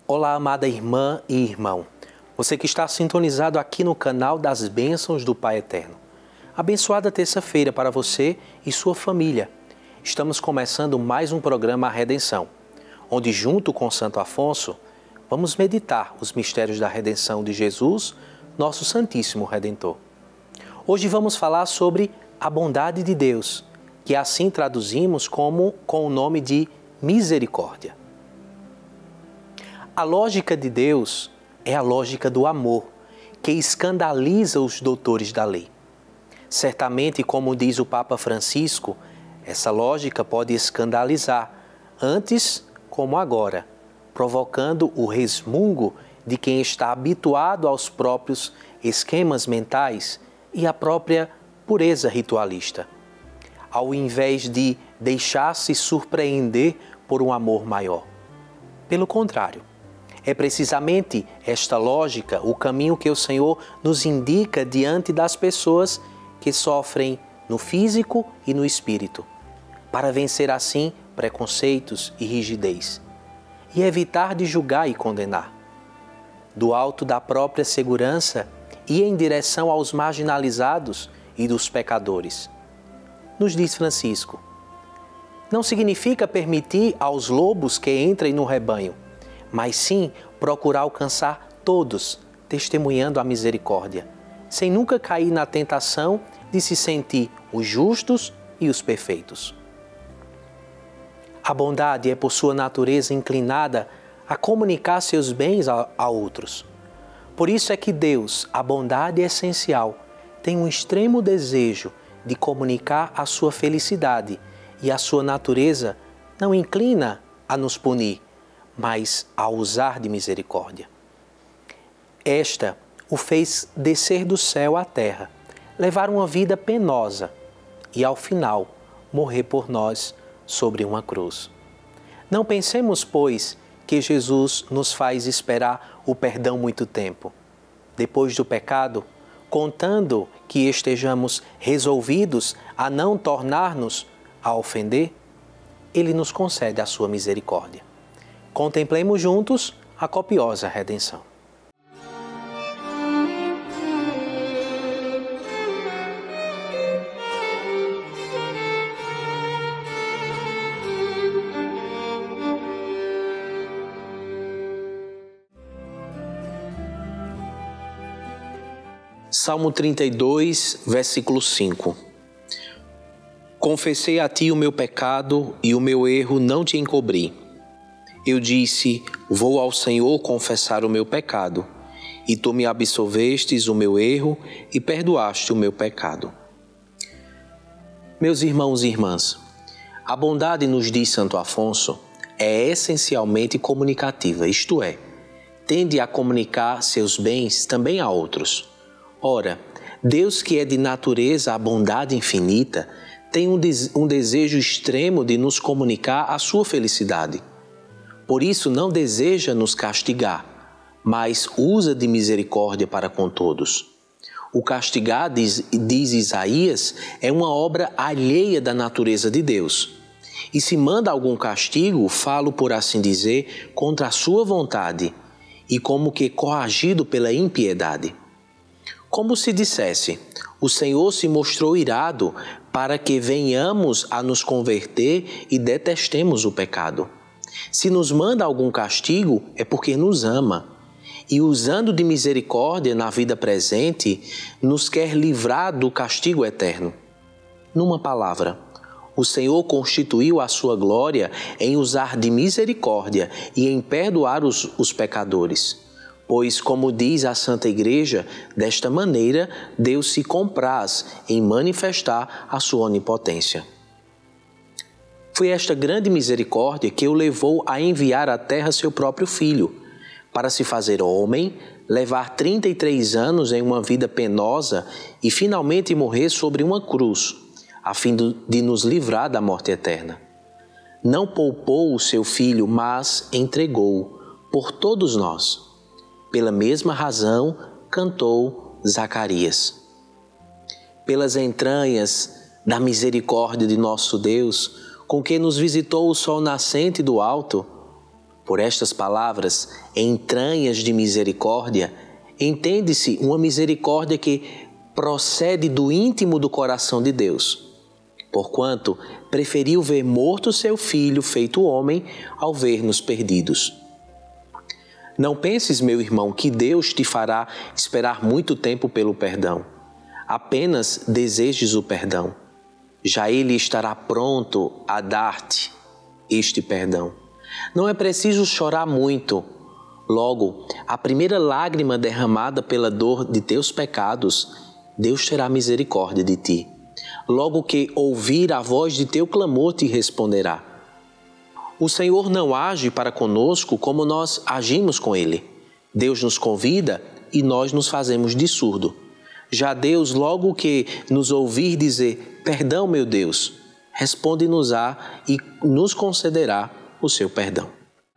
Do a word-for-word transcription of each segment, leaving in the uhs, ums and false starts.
Olá, amada irmã e irmão. Você que está sintonizado aqui no canal das Bênçãos do Pai Eterno. Abençoada terça-feira para você e sua família. Estamos começando mais um programa A Redenção, onde junto com Santo Afonso, vamos meditar os mistérios da redenção de Jesus, nosso Santíssimo Redentor. Hoje vamos falar sobre a bondade de Deus, que assim traduzimos como com o nome de misericórdia. A lógica de Deus é a lógica do amor, que escandaliza os doutores da lei. Certamente, como diz o Papa Francisco, essa lógica pode escandalizar, antes como agora, provocando o resmungo de quem está habituado aos próprios esquemas mentais e à própria pureza ritualista, ao invés de deixar-se surpreender por um amor maior. Pelo contrário, é precisamente esta lógica o caminho que o Senhor nos indica diante das pessoas que sofrem no físico e no espírito, para vencer assim preconceitos e rigidez, e evitar de julgar e condenar. Do alto da própria segurança e em direção aos marginalizados e dos pecadores. Nos diz Francisco, não significa permitir aos lobos que entrem no rebanho, mas sim procurar alcançar todos, testemunhando a misericórdia, sem nunca cair na tentação de se sentir os justos e os perfeitos. A bondade é por sua natureza inclinada a comunicar seus bens a, a outros. Por isso é que Deus, a bondade essencial, tem um extremo desejo de comunicar a sua felicidade e a sua natureza não inclina a nos punir, mas a usar de misericórdia. Esta o fez descer do céu à terra, levar uma vida penosa e, ao final, morrer por nós sobre uma cruz. Não pensemos, pois, que Jesus nos faz esperar o perdão muito tempo. Depois do pecado, contando que estejamos resolvidos a não tornar-nos a ofender, Ele nos concede a sua misericórdia. Contemplemos juntos a copiosa redenção. Salmo trinta e dois, versículo cinco. Confessei a ti o meu pecado e o meu erro não te encobri. Eu disse, vou ao Senhor confessar o meu pecado, e tu me absolvestes o meu erro e perdoaste o meu pecado. Meus irmãos e irmãs, a bondade, nos diz Santo Afonso, é essencialmente comunicativa, isto é, tende a comunicar seus bens também a outros. Ora, Deus, que é de natureza a bondade infinita, tem um, des- um desejo extremo de nos comunicar a sua felicidade. Por isso não deseja nos castigar, mas usa de misericórdia para com todos. O castigar, diz, diz Isaías, é uma obra alheia da natureza de Deus. E se manda algum castigo, falo por assim dizer, contra a sua vontade e como que coagido pela impiedade. Como se dissesse, o Senhor se mostrou irado para que venhamos a nos converter e detestemos o pecado. Se nos manda algum castigo, é porque nos ama. E usando de misericórdia na vida presente, nos quer livrar do castigo eterno. Numa palavra, o Senhor constituiu a sua glória em usar de misericórdia e em perdoar os, os pecadores. Pois, como diz a Santa Igreja, desta maneira Deus se compraz em manifestar a sua onipotência. Foi esta grande misericórdia que o levou a enviar à terra seu próprio Filho, para se fazer homem, levar trinta e três anos em uma vida penosa e finalmente morrer sobre uma cruz, a fim de nos livrar da morte eterna. Não poupou o seu Filho, mas entregou-o por todos nós. Pela mesma razão, cantou Zacarias. Pelas entranhas da misericórdia de nosso Deus, com que nos visitou o sol nascente do alto, Por estas palavras, entranhas de misericórdia, entende-se uma misericórdia que procede do íntimo do coração de Deus, porquanto preferiu ver morto seu filho feito homem ao ver-nos perdidos. Não penses, meu irmão, que Deus te fará esperar muito tempo pelo perdão. Apenas desejes o perdão. Já Ele estará pronto a dar-te este perdão. Não é preciso chorar muito. Logo, a primeira lágrima derramada pela dor de teus pecados, Deus terá misericórdia de ti. Logo que ouvir a voz de teu clamor te responderá. O Senhor não age para conosco como nós agimos com Ele. Deus nos convida e nós nos fazemos de surdo. Já Deus, logo que nos ouvir dizer, perdão, meu Deus, responde-nos-á e nos concederá o seu perdão.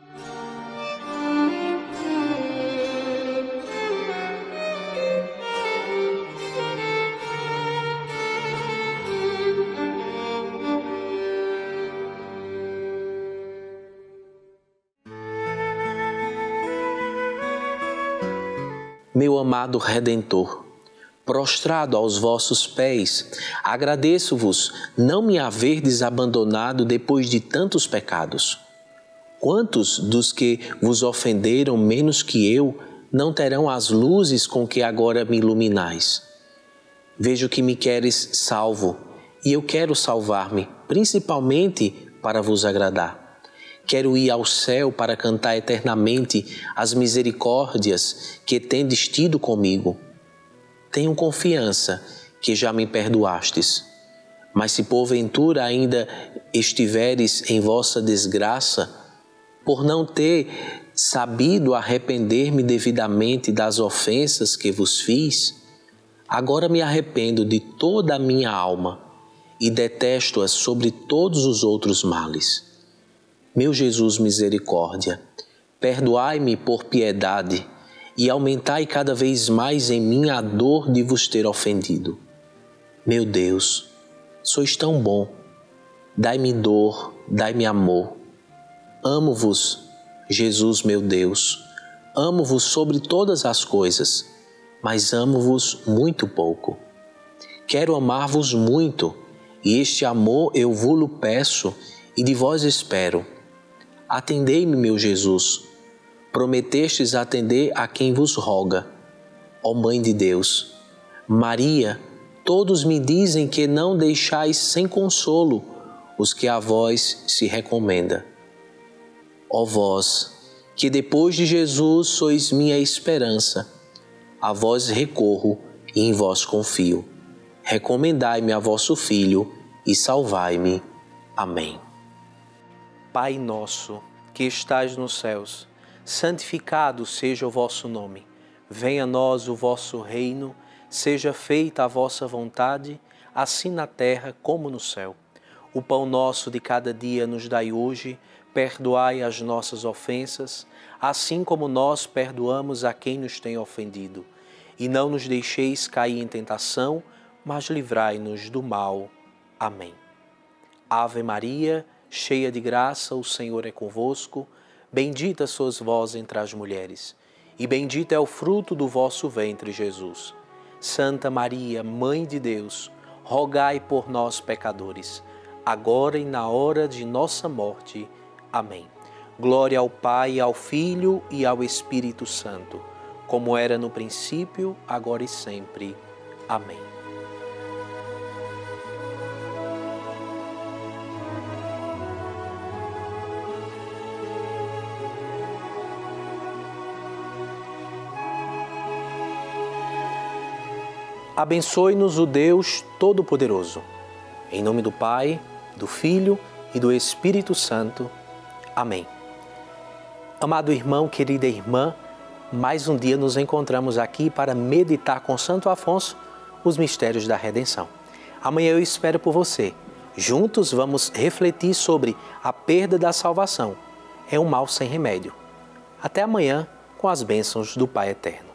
Meu amado Redentor, prostrado aos vossos pés, agradeço-vos não me haverdes abandonado depois de tantos pecados. Quantos dos que vos ofenderam menos que eu não terão as luzes com que agora me iluminais? Vejo que me queres salvo, e eu quero salvar-me, principalmente para vos agradar. Quero ir ao céu para cantar eternamente as misericórdias que tendes tido comigo. Tenho confiança que já me perdoastes. Mas se porventura ainda estiveres em vossa desgraça, por não ter sabido arrepender-me devidamente das ofensas que vos fiz, agora me arrependo de toda a minha alma e detesto-as sobre todos os outros males. Meu Jesus, misericórdia, perdoai-me por piedade e aumentai cada vez mais em mim a dor de vos ter ofendido. Meu Deus, sois tão bom, dai-me dor, dai-me amor. Amo-vos, Jesus, meu Deus, amo-vos sobre todas as coisas, mas amo-vos muito pouco. Quero amar-vos muito, e este amor eu vos-lo peço e de vós espero. Atendei-me, meu Jesus. Prometestes atender a quem vos roga. Ó Mãe de Deus, Maria, todos me dizem que não deixais sem consolo os que a vós se recomenda. Ó vós, que depois de Jesus sois minha esperança, a vós recorro e em vós confio. Recomendai-me a vosso Filho e salvai-me. Amém. Pai nosso, que estais nos céus, santificado seja o vosso nome. Venha a nós o vosso reino, seja feita a vossa vontade, assim na terra como no céu. O pão nosso de cada dia nos dai hoje, perdoai as nossas ofensas, assim como nós perdoamos a quem nos tem ofendido. E não nos deixeis cair em tentação, mas livrai-nos do mal. Amém. Ave Maria, cheia de graça, o Senhor é convosco. Bendita sois vós entre as mulheres, e bendito é o fruto do vosso ventre, Jesus. Santa Maria, Mãe de Deus, rogai por nós, pecadores, agora e na hora de nossa morte. Amém. Glória ao Pai, ao Filho e ao Espírito Santo, como era no princípio, agora e sempre. Amém. Abençoe-nos o Deus Todo-Poderoso. Em nome do Pai, do Filho e do Espírito Santo. Amém. Amado irmão, querida irmã, mais um dia nos encontramos aqui para meditar com Santo Afonso os mistérios da redenção. Amanhã eu espero por você. Juntos vamos refletir sobre a perda da salvação. É um mal sem remédio. Até amanhã com as bênçãos do Pai Eterno.